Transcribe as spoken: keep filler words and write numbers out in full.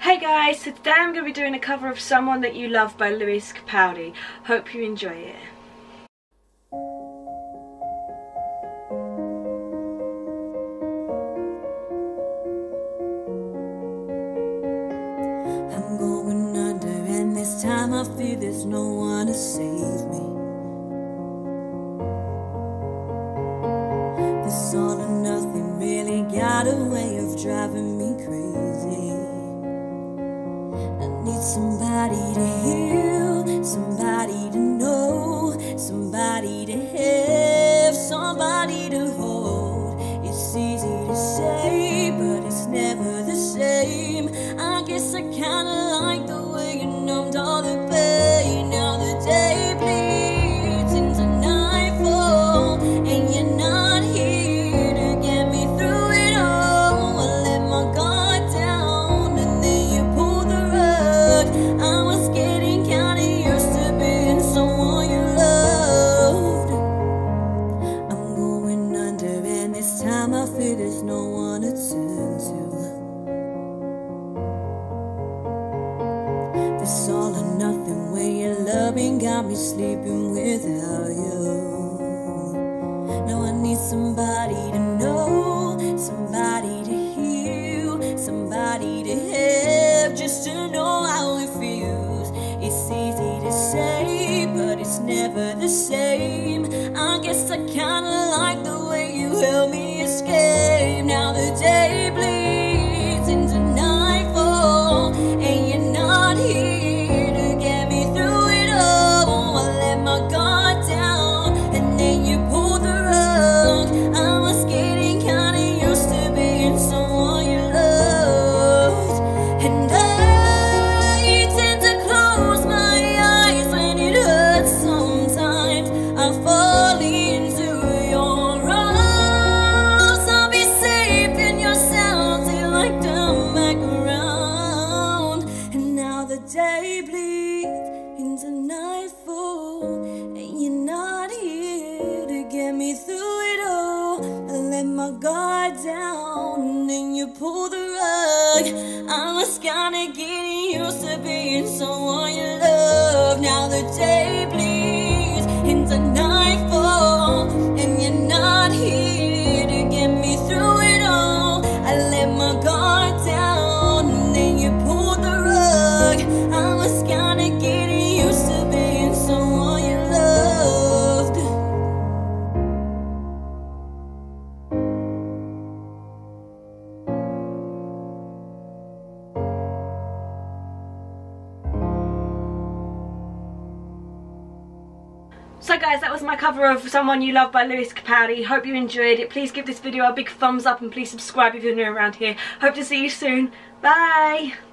Hey guys, so today I'm going to be doing a cover of Someone That You Love by Lewis Capaldi. Hope you enjoy it. I'm going under and this time I feel there's no one to save me. This all or nothing really got a way of driving me crazy. I need somebody to heal, somebody to know, somebody to have, somebody to hold. It's easy to say, but it's never the same. I guess I kinda like the way you numbed all the pain. Now the day bleeds into nightfall, and you're not here to get me through it all. I let my guard down, and then you pulled the rug. I was getting kinda used to being someone you loved. I'm going under, and this time I feel there's no one to turn to. This all or nothing way of loving got me sleeping without you. Now I need somebody to know, somebody to heal, somebody to have, just to know how it feels. It's easy to say, but it's never the same. I guess I kinda like the way you help me escape. Now the day bleeds into nightfall, and you're not here to get me through it all. I let my guard down, and then you pulled the rug. I was getting kinda used to being someone you loved. And I tend to close my eyes when it hurts sometimes. I fall into your arms. I'll be safe in your sound till I come back around. And now the day bleeds into nightfall, and you're not here to get me through it all. I let my guard down, and then you pull the rug. I was kinda getting used to being someone you love. Now the day bleeds into nightfall, and you're not here to get me through it all. I let my guard down, and then you pulled the rug. I was kinda getting used to being someone you loved. So guys, that was my cover of Someone You Love by Lewis Capaldi. Hope you enjoyed it. Please give this video a big thumbs up and please subscribe if you're new around here. Hope to see you soon. Bye!